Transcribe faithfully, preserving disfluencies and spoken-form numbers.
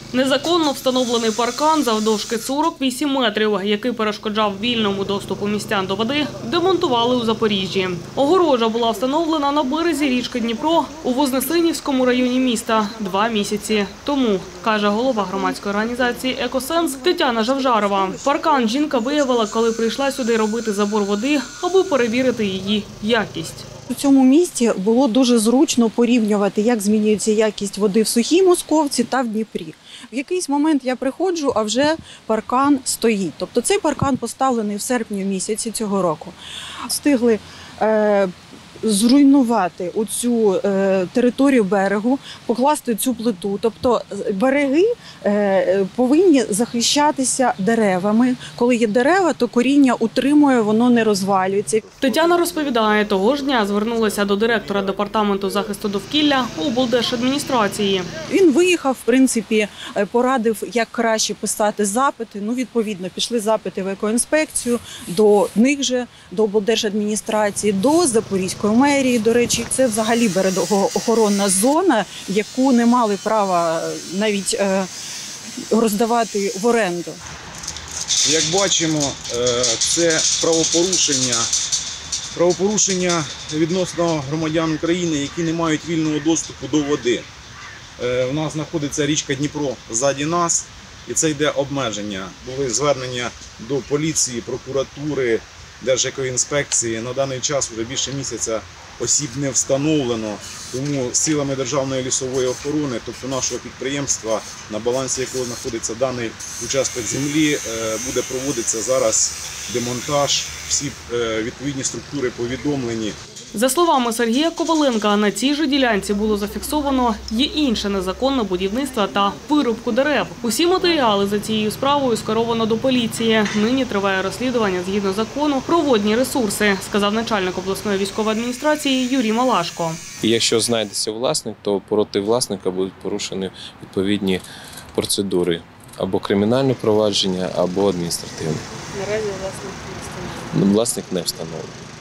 Незаконно встановлений паркан завдовжки сорок вісім метрів, який перешкоджав вільному доступу містян до води, демонтували у Запоріжжі. Огорожа була встановлена на березі річки Дніпро у Вознесенівському районі міста два місяці тому, каже голова громадської організації «Екосенс» Тетяна Жавжарова. Паркан жінка виявила, коли прийшла сюди робити забор води, аби перевірити її якість. У цьому місті було дуже зручно порівнювати, як змінюється якість води в Сухій Московці та в Дніпрі. В якийсь момент я приходжу, а вже паркан стоїть. Тобто цей паркан поставлений в серпні місяці цього року. Встигли е, зруйнувати оцю е, територію берегу, покласти цю плиту. Тобто береги е, повинні захищатися деревами. Коли є дерева, то коріння утримує, воно не розвалюється. Тетяна розповідає, того ж дня звернулася до директора департаменту захисту довкілля облдержадміністрації. Він виїхав, в принципі, порадив, як краще писати запити. Ну, відповідно, пішли запити в екоінспекцію, до них же, до облдержадміністрації, до Запорізької мерії, до речі. Це взагалі берегоохоронна зона, яку не мали права навіть е, роздавати в оренду. Як бачимо, це правопорушення, правопорушення відносно громадян України, які не мають вільного доступу до води. У нас знаходиться річка Дніпро ззаді нас, і це йде обмеження. Були звернення до поліції, прокуратури, Держекоінспекції. На даний час вже більше місяця осіб не встановлено, тому силами Державної лісової охорони, тобто нашого підприємства, на балансі якого знаходиться даний участок землі, буде проводитися зараз демонтаж, всі відповідні структури повідомлені. За словами Сергія Коваленка, на цій же ділянці було зафіксовано є інше незаконне будівництво та вирубку дерев. Усі матеріали за цією справою скеровано до поліції. Нині триває розслідування згідно закону про водні ресурси, сказав начальник обласної військової адміністрації Юрій Малашко. І якщо знайдеться власник, то проти власника будуть порушені відповідні процедури. Або кримінальне провадження, або адміністративне. Наразі власник не встановлений. Власник не встановлений.